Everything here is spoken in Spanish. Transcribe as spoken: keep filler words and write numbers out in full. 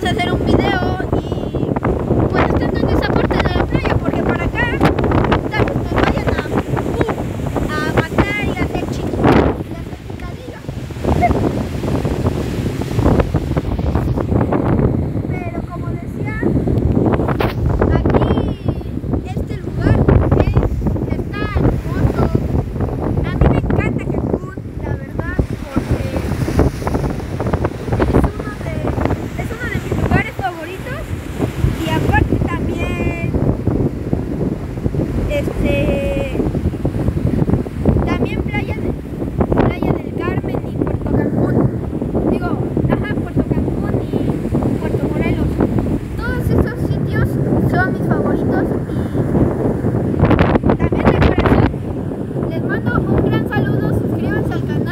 a hacer un video y pues estando en esa parte de la playa, porque por acá tal vez nos vayan a, uh, a matar y a hacer chiquitos y a hacer picadillo. Pero como decía, aquí este lugar es, está hermoso. A mí me encanta Cancún, la verdad, porque es uno de, es uno de mis lugares favoritos. Y aparte también, este, también Playa, de, Playa del Carmen y Puerto Cancún. Digo, ajá, Puerto Cancún y Puerto Morelos. Todos esos sitios son mis favoritos y también de corazón les mando un gran saludo. Suscríbanse al canal.